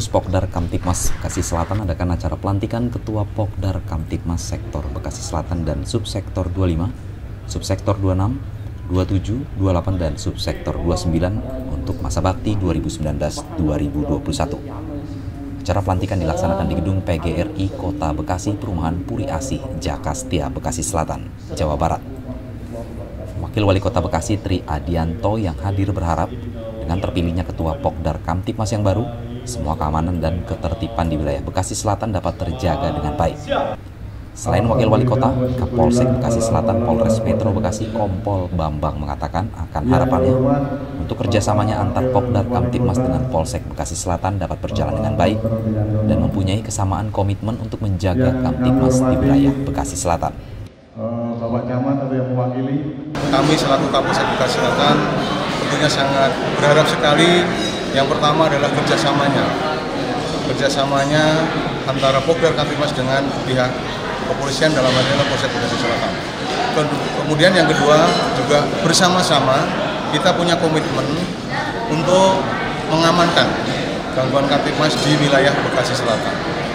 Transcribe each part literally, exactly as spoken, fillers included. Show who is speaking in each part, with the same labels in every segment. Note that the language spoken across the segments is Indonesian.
Speaker 1: Puspokdar Kamtibmas Bekasi Selatan adakan acara pelantikan Ketua Pokdar Kamtibmas Sektor Bekasi Selatan dan Subsektor dua puluh lima, Subsektor dua puluh enam, dua puluh tujuh, dua puluh delapan, dan Subsektor dua puluh sembilan untuk masa bakti dua ribu sembilan belas dua ribu dua puluh satu. Acara pelantikan dilaksanakan di Gedung P G R I Kota Bekasi, Perumahan Puri Asih, Jakastia, Bekasi Selatan, Jawa Barat. Wakil Wali Kota Bekasi Tri Adianto yang hadir berharap dengan terpilihnya Ketua Pokdar Kamtibmas yang baru, semua keamanan dan ketertiban di wilayah Bekasi Selatan dapat terjaga dengan baik. Selain Wakil Wali Kota, Kapolsek Bekasi Selatan Polres Metro Bekasi Kompol Bambang mengatakan akan harapannya untuk kerjasamanya antar Pokdar Kamtibmas dengan Polsek Bekasi Selatan dapat berjalan dengan baik dan mempunyai kesamaan komitmen untuk menjaga Kamtibmas di wilayah Bekasi Selatan.
Speaker 2: Bapak Camat atau yang mewakili, kami selaku Kapolsek Bekasi Selatan tentunya sangat berharap sekali. Yang pertama adalah kerjasamanya, kerjasamanya antara Pokdar Kamtibmas dengan pihak kepolisian dalam hal ini Polsek Bekasi Selatan. Kemudian yang kedua juga bersama-sama kita punya komitmen untuk mengamankan gangguan Kamtibmas di wilayah Bekasi Selatan.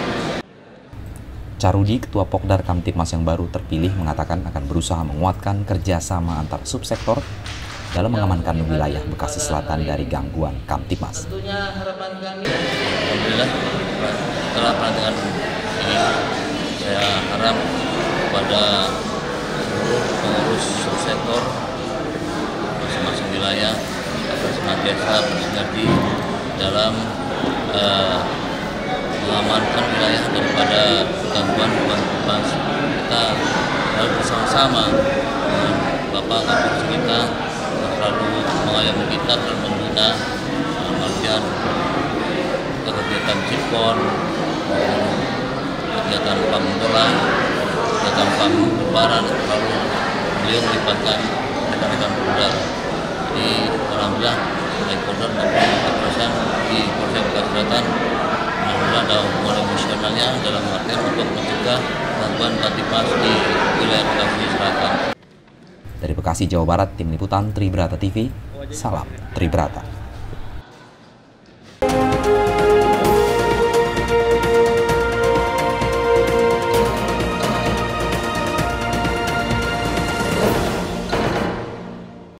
Speaker 1: Carudi, Ketua Pokdar Kamtibmas yang baru terpilih, mengatakan akan berusaha menguatkan kerjasama antar subsektor dalam mengamankan wilayah Bekasi Selatan dari gangguan Kamtibmas.
Speaker 3: Alhamdulillah, setelah pelantikan ini, saya harap kepada seluruh pengurus subsektor masing-masing wilayah agar senantiasa bersinergi dalam uh, mengamankan wilayah daripada gangguan Kamtibmas. Kita harus bersama-sama dengan Bapak Kapolres kita selalu mengayomi kita dan membina kemudian kegiatan Cipon, kegiatan pamungkolan, kegiatan pamungkebaran, lalu beliau melibatkan rekan-rekan Pokdar. Jadi alhamdulillah dari Pokdar maupun kepolisian di Polsek Bekasi Selatan alhamdulillah ada hubungan emosionalnya dalam artian untuk mencegah gangguan Kamtibmas di wilayah Bekasi Selatan.
Speaker 1: Dari Bekasi, Jawa Barat, Tim Liputan Tribrata T V, salam Tribrata.